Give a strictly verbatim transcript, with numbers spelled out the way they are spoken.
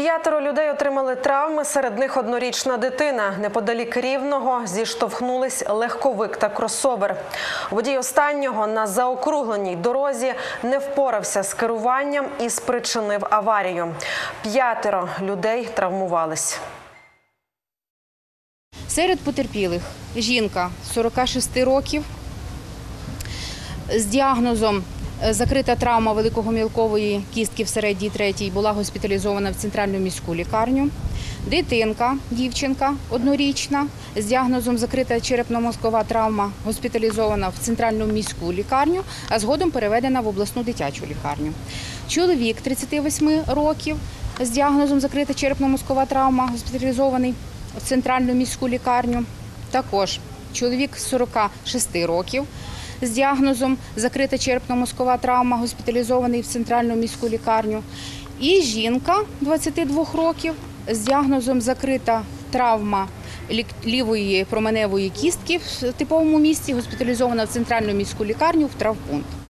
П'ятеро людей отримали травми, серед них однорічна дитина. Неподалік Рівного зіштовхнулись легковик та кросовер. Водій останнього на заокругленій дорозі не впорався з керуванням і спричинив аварію. П'ятеро людей травмувались. Серед потерпілих жінка сорока шести років з діагнозом закрита травма великогомілкової кістки в середній третій, була госпіталізована в центральну міську лікарню. Дитинка, дівчинка однорічна з діагнозом закрита черепно-мозкова травма госпіталізована в центральну міську лікарню, а згодом переведена в обласну дитячу лікарню. Чоловік тридцяти восьми років з діагнозом закрита черепно-мозкова травма госпіталізований в центральну міську лікарню. Також чоловік сорока шести років з діагнозом закрита черепно-мозкова травма, госпіталізований в центральну міську лікарню. І жінка двадцяти двох років з діагнозом закрита травма лівої променевої кістки в типовому місці, госпіталізована в центральну міську лікарню в травмпункт.